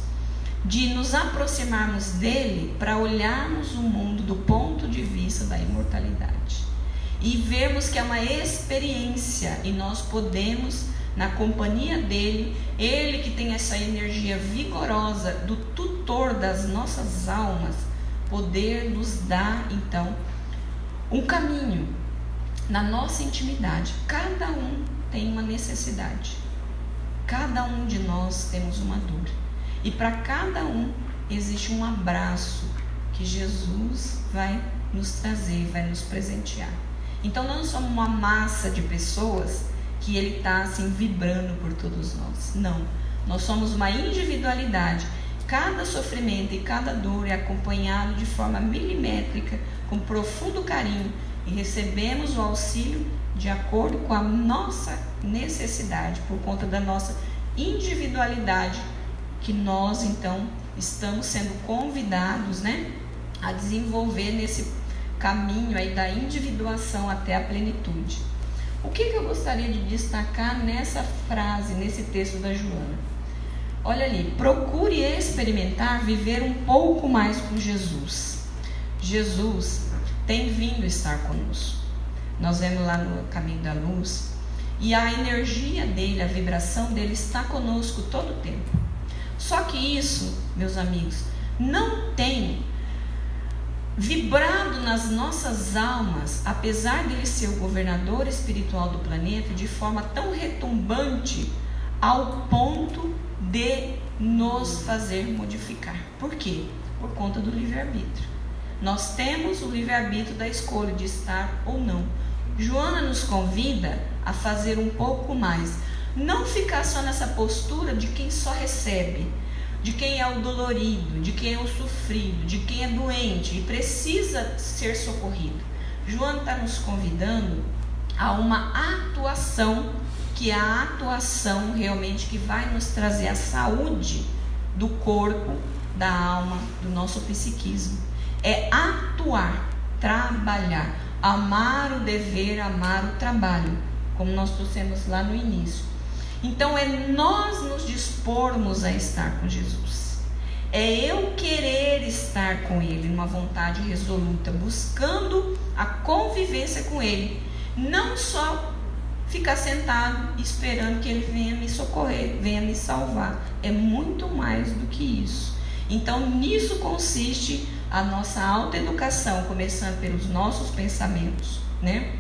de nos aproximarmos dele para olharmos o mundo do ponto de vista da imortalidade e vermos que é uma experiência e nós podemos, na companhia dele, ele que tem essa energia vigorosa do tutor das nossas almas, poder nos dar então um caminho na nossa intimidade. Cada um tem uma necessidade, cada um de nós temos uma dor, e para cada um existe um abraço que Jesus vai nos trazer, vai nos presentear. Então não somos uma massa de pessoas que ele está assim vibrando por todos nós. Não, nós somos uma individualidade. Cada sofrimento e cada dor é acompanhado de forma milimétrica, com profundo carinho, e recebemos o auxílio de acordo com a nossa necessidade, por conta da nossa individualidade, que nós então estamos sendo convidados, né, a desenvolver nesse caminho aí da individuação até a plenitude. O que eu gostaria de destacar nessa frase, nesse texto da Joana? Olha ali, procure experimentar viver um pouco mais com Jesus. Jesus tem vindo estar conosco. Nós vemos lá no Caminho da Luz, e a energia dele, a vibração dele está conosco todo o tempo. Só que isso, meus amigos, não tem vibrado nas nossas almas, apesar dele ser o governador espiritual do planeta, de forma tão retumbante ao ponto de nos fazer modificar. Por quê? Por conta do livre-arbítrio. Nós temos o livre-arbítrio da escolha de estar ou não. Joana nos convida a fazer um pouco mais. Não ficar só nessa postura de quem só recebe, de quem é o dolorido, de quem é o sofrido, de quem é doente e precisa ser socorrido. Joana está nos convidando a uma atuação, que é a atuação realmente que vai nos trazer a saúde do corpo, da alma, do nosso psiquismo. É atuar, trabalhar, amar o dever, amar o trabalho, como nós trouxemos lá no início. Então é nós nos dispormos a estar com Jesus. É eu querer estar com Ele, numa vontade resoluta, buscando a convivência com Ele. Não só ficar sentado esperando que Ele venha me socorrer, venha me salvar. É muito mais do que isso. Então nisso consiste a nossa autoeducação, começando pelos nossos pensamentos, né?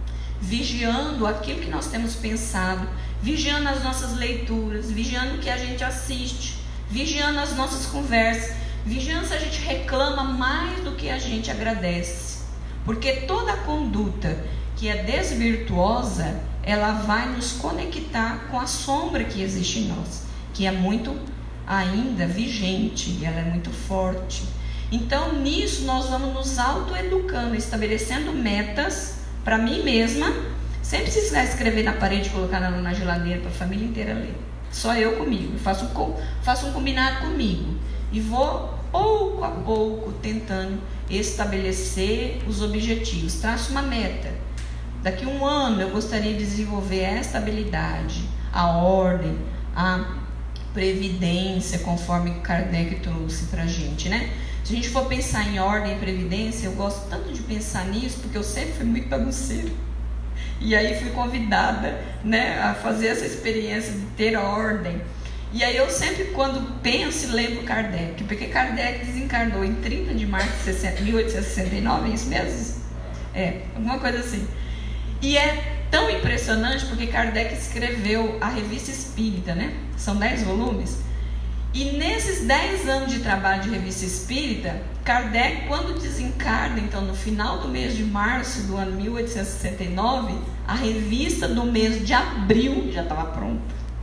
Vigiando aquilo que nós temos pensado, vigiando as nossas leituras, vigiando o que a gente assiste, vigiando as nossas conversas, vigiando se a gente reclama mais do que a gente agradece. Porque toda conduta que é desvirtuosa, ela vai nos conectar com a sombra que existe em nós, que é muito ainda vigente, e ela é muito forte. Então nisso nós vamos nos autoeducando, estabelecendo metas para mim mesma, sem precisar escrever na parede e colocar na geladeira para a família inteira ler. Só eu comigo, faço um combinado comigo e vou pouco a pouco tentando estabelecer os objetivos. Traço uma meta. Daqui a um ano eu gostaria de desenvolver esta habilidade, a ordem, a previdência, conforme Kardec trouxe para a gente, né? Se a gente for pensar em ordem e previdência, eu gosto tanto de pensar nisso, porque eu sempre fui muito bagunceira. E aí fui convidada, né, a fazer essa experiência de ter ordem. E aí eu sempre, quando penso, lembro Kardec, porque Kardec desencarnou em 30 de março de 1869, é isso mesmo? É, alguma coisa assim. E é tão impressionante porque Kardec escreveu a Revista Espírita, né? São 10 volumes. E nesses 10 anos de trabalho de Revista Espírita, Kardec, quando desencarna, então no final do mês de março do ano 1869, a revista do mês de abril já estava pronta.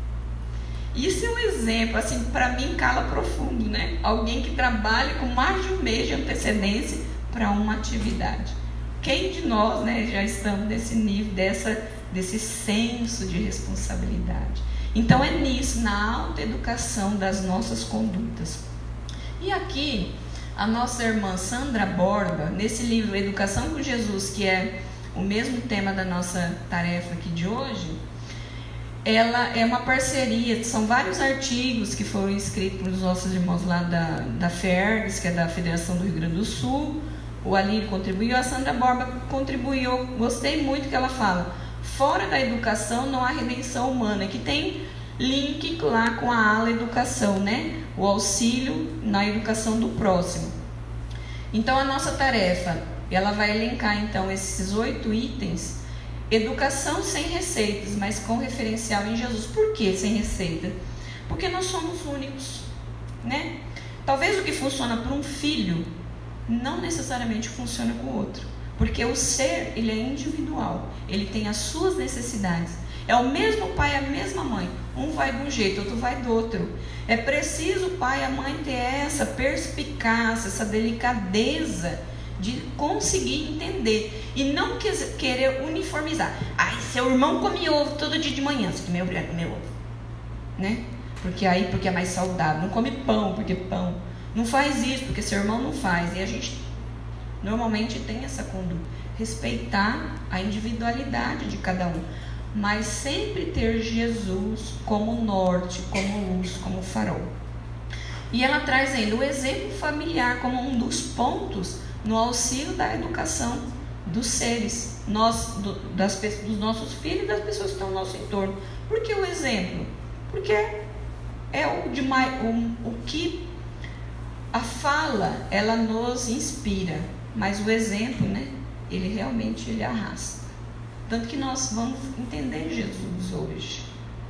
Isso é um exemplo, assim, para mim cala profundo, né? Alguém que trabalha com mais de um mês de antecedência para uma atividade. Quem de nós, né, já estamos nesse nível, desse senso de responsabilidade? Então é nisso, na autoeducação das nossas condutas. E aqui, a nossa irmã Sandra Borba, nesse livro Educação com Jesus, que é o mesmo tema da nossa tarefa aqui de hoje, ela é uma parceria, são vários artigos que foram escritos pelos nossos irmãos lá da FERGS, que é da Federação do Rio Grande do Sul. O Alírio contribuiu, a Sandra Borba contribuiu. Gostei muito que ela fala: fora da educação não há redenção humana, que tem link lá com a ala educação, né? O auxílio na educação do próximo. Então a nossa tarefa, ela vai elencar então esses 8 itens. Educação sem receitas, mas com referencial em Jesus. Por que sem receita? Porque nós somos únicos, né? Talvez o que funciona para um filho não necessariamente funciona com o outro, porque o ser, ele é individual, ele tem as suas necessidades. É o mesmo pai, a mesma mãe, um vai de um jeito, outro vai do outro. É preciso o pai e a mãe ter essa perspicácia, essa delicadeza de conseguir entender e não querer uniformizar. Ai, seu irmão come ovo todo dia de manhã, você também é obrigado a comer ovo, né? Porque é mais saudável. Não come pão, porque pão. Não faz isso, porque seu irmão não faz. E a gente normalmente tem essa conduta. Respeitar a individualidade de cada um. mas sempre ter Jesus como norte, como luz, como farol. E ela traz ainda o exemplo familiar como um dos pontos no auxílio da educação dos seres, dos nossos filhos e das pessoas que estão no nosso entorno. Por que o exemplo? Porque é o que a fala, ela nos inspira, mas o exemplo, né, ele realmente arrasta. Tanto que nós vamos entender Jesus hoje.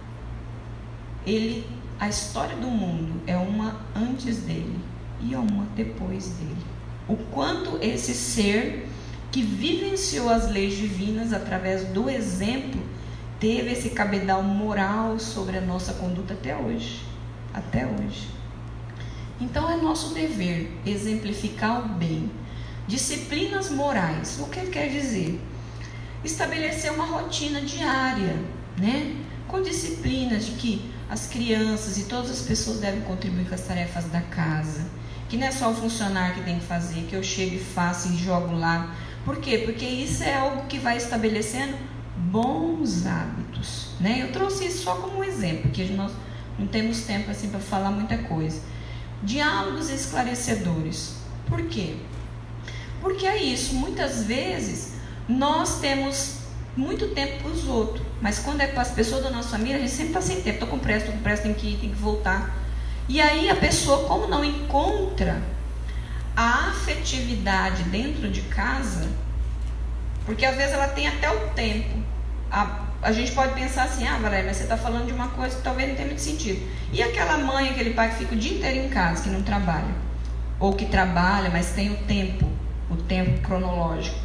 A história do mundo é uma antes dele e uma depois dele. O quanto esse ser que vivenciou as leis divinas através do exemplo teve esse cabedal moral sobre a nossa conduta até hoje. Até hoje. Então é nosso dever exemplificar o bem. Disciplinas morais. O que quer dizer? Estabelecer uma rotina diária, né? Com disciplinas de que as crianças e todas as pessoas devem contribuir com as tarefas da casa, que não é só o funcionário que tem que fazer, que eu chego e faço e jogo lá. Por quê? Porque isso é algo que vai estabelecendo bons hábitos, né? Eu trouxe isso só como um exemplo, porque nós não temos tempo assim para falar muita coisa. Diálogos esclarecedores. Por quê? Porque é isso, muitas vezes nós temos muito tempo para os outros, mas quando é para as pessoas da nossa família, a gente sempre está sem tempo. Estou com pressa, tem que ir, tem que voltar. E aí a pessoa, como não encontra a afetividade dentro de casa, porque às vezes ela tem até o tempo. A gente pode pensar assim, Valéria, mas você está falando de uma coisa que talvez não tenha muito sentido. E aquela mãe, aquele pai que fica o dia inteiro em casa, que não trabalha, ou que trabalha, mas tem o tempo cronológico.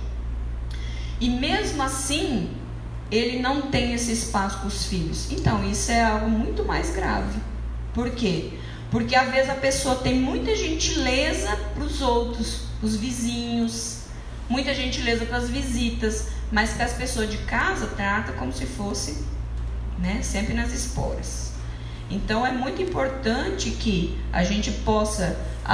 E mesmo assim, ele não tem esse espaço com os filhos. Então, isso é algo muito mais grave. Por quê? Porque às vezes a pessoa tem muita gentileza para os outros, os vizinhos, muita gentileza para as visitas, mas que as pessoas de casa trata como se fosse, né, sempre nas esporas. Então é muito importante que a gente possa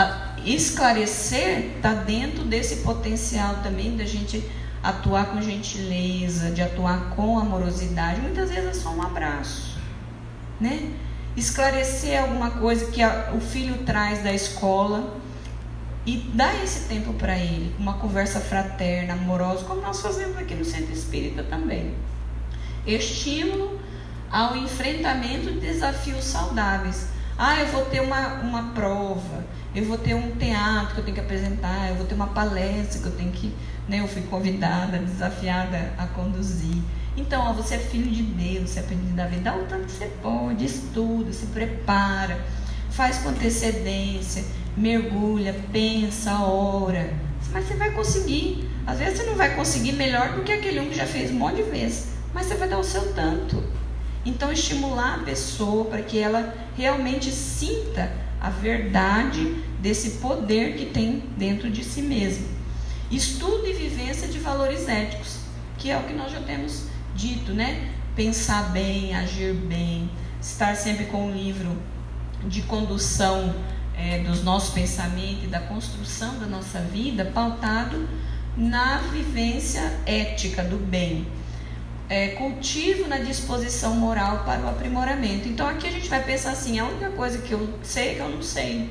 esclarecer, tá dentro desse potencial também da gente atuar com gentileza, de atuar com amorosidade. Muitas vezes é só um abraço, né? Esclarecer alguma coisa que o filho traz da escola e dar esse tempo para ele, uma conversa fraterna, amorosa, como nós fazemos aqui no Centro Espírita também. Estímulo ao enfrentamento de desafios saudáveis. Eu vou ter uma prova, eu vou ter um teatro que eu tenho que apresentar, eu vou ter uma palestra que eu tenho que, né, eu fui convidada, desafiada a conduzir. Então, você é filho de Deus, você é aprendiz da vida, dá o tanto que você pode, estuda, se prepara, faz com antecedência, mergulha, pensa, ora. Mas você vai conseguir. Às vezes você não vai conseguir melhor do que aquele um que já fez um monte de vezes, mas você vai dar o seu tanto. Então, estimular a pessoa para que ela realmente sinta a verdade desse poder que tem dentro de si mesma. Estudo e vivência de valores éticos, que é o que nós já temos dito, né? Pensar bem, agir bem, estar sempre com um livro de condução dos nossos pensamentos e da construção da nossa vida, pautado na vivência ética do bem. Cultivo na disposição moral para o aprimoramento. Então aqui a gente vai pensar assim, a única coisa que eu sei é que eu não sei.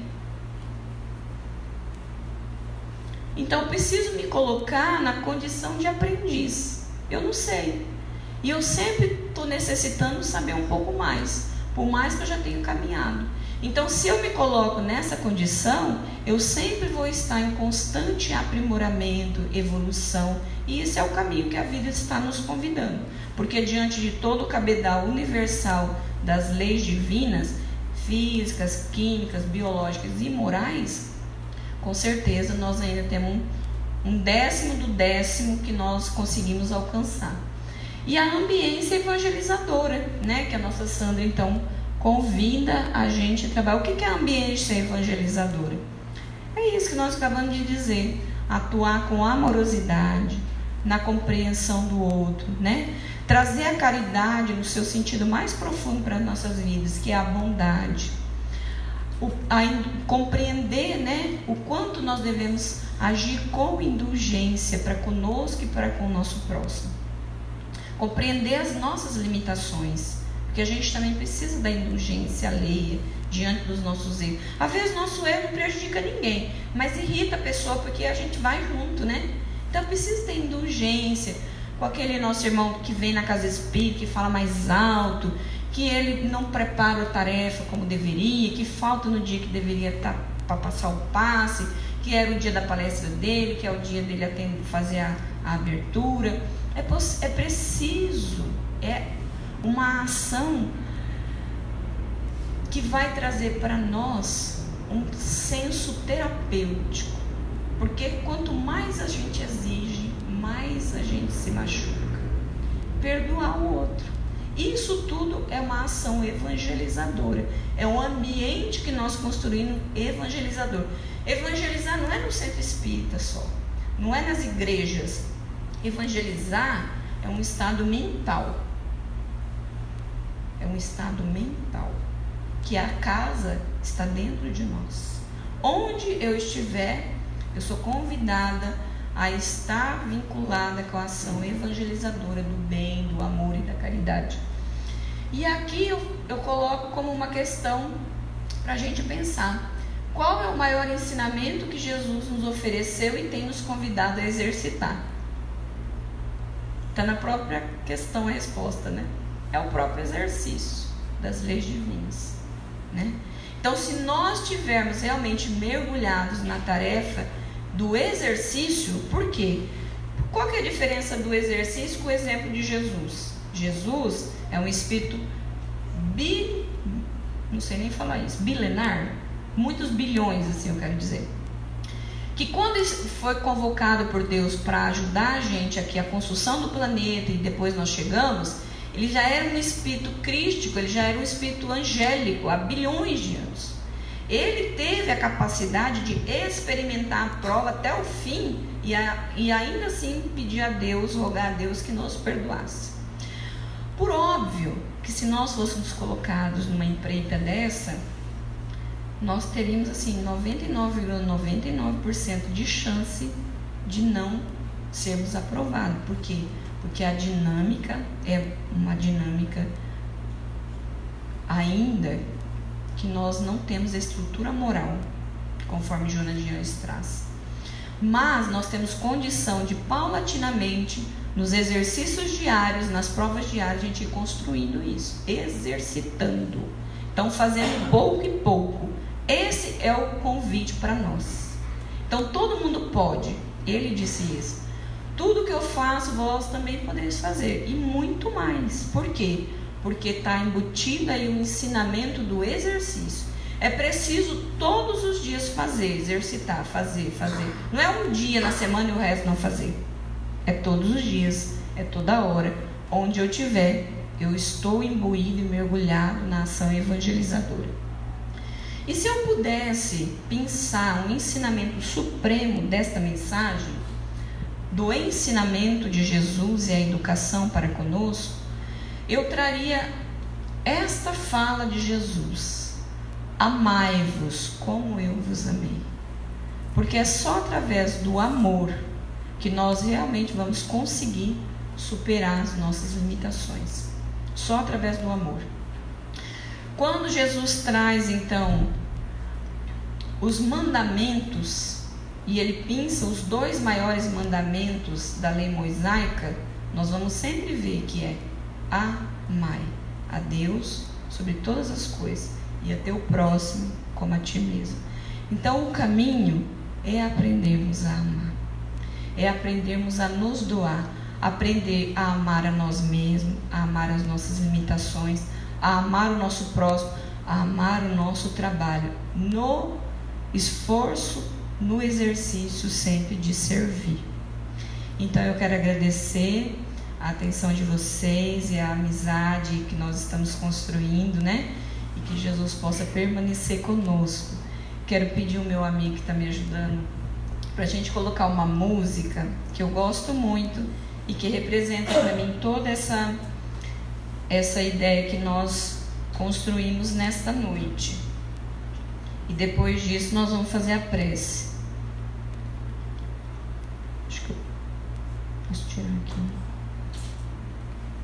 Então eu preciso me colocar na condição de aprendiz. Eu não sei. E eu sempre estou necessitando saber um pouco mais, por mais que eu já tenha caminhado. Então, se eu me coloco nessa condição, eu sempre vou estar em constante aprimoramento, evolução. E esse é o caminho que a vida está nos convidando. Porque diante de todo o cabedal universal das leis divinas, físicas, químicas, biológicas e morais, com certeza nós ainda temos um décimo do décimo que nós conseguimos alcançar. E a ambiência evangelizadora, né, que a nossa Sandra então convida a gente a trabalhar. O que é a ambiência evangelizadora? É isso que nós acabamos de dizer, atuar com amorosidade, na compreensão do outro, né? Trazer a caridade no seu sentido mais profundo para as nossas vidas, que é a bondade. Compreender, né, o quanto nós devemos agir com indulgência para conosco e para com o nosso próximo. compreender as nossas limitações, porque a gente também precisa da indulgência alheia diante dos nossos erros. Às vezes nosso erro não prejudica ninguém, mas irrita a pessoa porque a gente vai junto, né? Então precisa ter indulgência com aquele nosso irmão que vem na casa espírita, que fala mais alto, que ele não prepara a tarefa como deveria, que falta no dia que deveria estar para passar o passe, que era o dia da palestra dele, que é o dia dele fazer a abertura. É preciso, é uma ação que vai trazer para nós um senso terapêutico, porque quanto mais a gente exige, mais a gente se machuca. Perdoar o outro, isso tudo é uma ação evangelizadora, é um ambiente que nós construímos evangelizador. Evangelizar não é no centro espírita só, não é nas igrejas. Evangelizar é um estado mental, é um estado mental, que a casa está dentro de nós. Onde eu estiver, eu sou convidada a estar vinculada com a ação evangelizadora do bem, do amor e da caridade. E aqui eu coloco como uma questão para a gente pensar: qual é o maior ensinamento que Jesus nos ofereceu e tem nos convidado a exercitar? Está na própria questão a resposta, né? É o próprio exercício das leis divinas, né? Então, se nós estivermos realmente mergulhados na tarefa do exercício, por quê? Qual que é a diferença do exercício com o exemplo de Jesus? Jesus é um espírito não sei nem falar isso, bilenar, muitos bilhões, assim eu quero dizer, que quando foi convocado por Deus para ajudar a gente aqui a construção do planeta e depois nós chegamos, ele já era um espírito crístico, ele já era um espírito angélico há bilhões de anos. Ele teve a capacidade de experimentar a prova até o fim e ainda assim pedir a Deus, rogar a Deus que nos perdoasse. Por óbvio que se nós fôssemos colocados numa empreita dessa, nós teríamos assim 99,99% de chance de não sermos aprovados. Por quê? Porque a dinâmica é uma dinâmica ainda que nós não temos a estrutura moral, conforme Joana de Anjos traz. Mas nós temos condição de paulatinamente, nos exercícios diários, nas provas diárias, a gente ir construindo isso, exercitando. Então, fazendo pouco em pouco. Esse é o convite para nós. Então, todo mundo pode. Ele disse isso. Tudo que eu faço, vós também podeis fazer. E muito mais. Por quê? Porque está embutido aí o ensinamento do exercício. É preciso todos os dias fazer, exercitar, fazer. Não é um dia na semana e o resto não fazer. É todos os dias, é toda hora. Onde eu estiver, eu estou imbuído e mergulhado na ação evangelizadora. E se eu pudesse pensar um ensinamento supremo desta mensagem, do ensinamento de Jesus e a educação para conosco, eu traria esta fala de Jesus: amai-vos como eu vos amei. Porque é só através do amor que nós realmente vamos conseguir superar as nossas limitações. Só através do amor. Quando Jesus traz então os mandamentos, e ele pinça os 2 maiores mandamentos da lei mosaica, nós vamos sempre ver que é: amai a Deus sobre todas as coisas e a teu próximo como a ti mesmo. Então o caminho é aprendermos a amar, é aprendermos a nos doar, aprender a amar a nós mesmos, a amar as nossas limitações, a amar o nosso próximo, a amar o nosso trabalho, no esforço, no exercício sempre de servir. Então eu quero agradecer a atenção de vocês e a amizade que nós estamos construindo, né? E que Jesus possa permanecer conosco. Quero pedir ao meu amigo que está me ajudando para a gente colocar uma música que eu gosto muito e que representa para mim toda essa ideia que nós construímos nesta noite. E depois disso nós vamos fazer a prece. Acho que eu posso tirar aqui.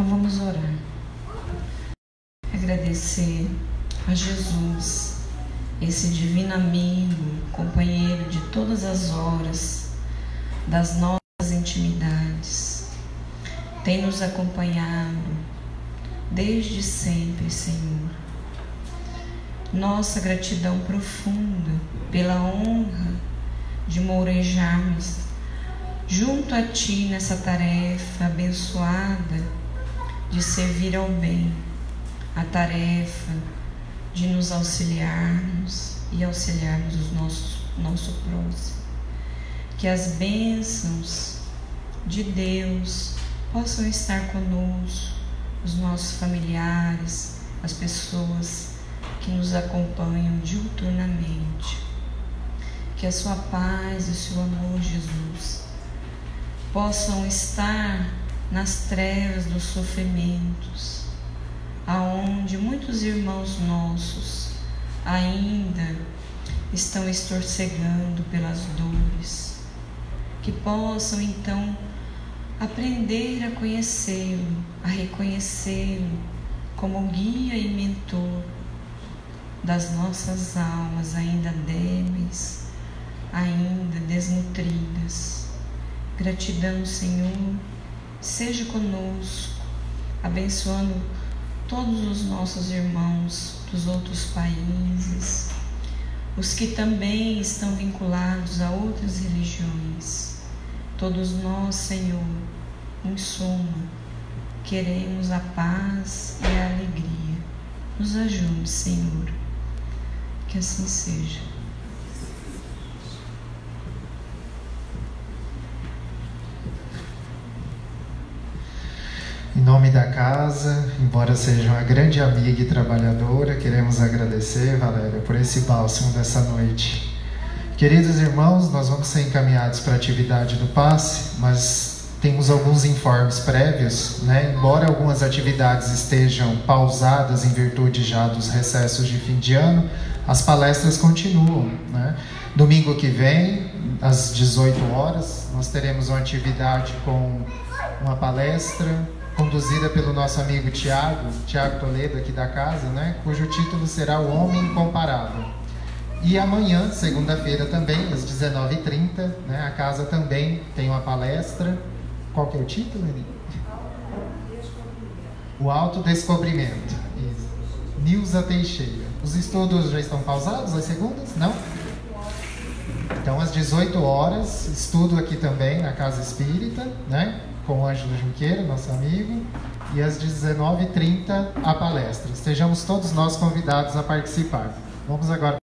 vamos orar. Agradecer a Jesus, esse divino amigo, companheiro de todas as horas, das nossas intimidades. Tem nos acompanhado desde sempre, Senhor. Nossa gratidão profunda pela honra de mourejarmos junto a Ti nessa tarefa abençoada de servir ao bem, a tarefa de nos auxiliarmos e auxiliarmos o nosso próximo. Que as bênçãos de Deus possam estar conosco, os nossos familiares, as pessoas que nos acompanham diuturnamente. Que a sua paz e o seu amor, Jesus, possam estar nas trevas dos sofrimentos, aonde muitos irmãos nossos ainda estão estorcegando pelas dores. Que possam então aprender a conhecê-lo, a reconhecê-lo como guia e mentor das nossas almas ainda débeis, ainda desnutridas. Gratidão, Senhor, seja conosco, abençoando todos os nossos irmãos dos outros países, os que também estão vinculados a outras religiões. Todos nós, Senhor, em suma, queremos a paz e a alegria. Nos ajude, Senhor, que assim seja. Em nome da casa, embora seja uma grande amiga e trabalhadora, queremos agradecer, Valéria, por esse bálsamo dessa noite. Queridos irmãos, nós vamos ser encaminhados para a atividade do passe, mas temos alguns informes prévios, né? Embora algumas atividades estejam pausadas em virtude já dos recessos de fim de ano, as palestras continuam, né? Domingo que vem, às 18 horas, nós teremos uma atividade com uma palestra conduzida pelo nosso amigo Tiago Toledo, aqui da casa, né? Cujo título será O Homem Incomparável. E amanhã, segunda-feira também, às 19h30, né, a casa também tem uma palestra. Qual que é o título, Eli? O Autodescobrimento. Isso. Nilza Teixeira. Os estudos já estão pausados, as segundas? Não? Então, às 18 horas, estudo aqui também na Casa Espírita, né, com o Ângelo Junqueira, nosso amigo. E às 19h30, a palestra. Estejamos todos nós convidados a participar. Vamos agora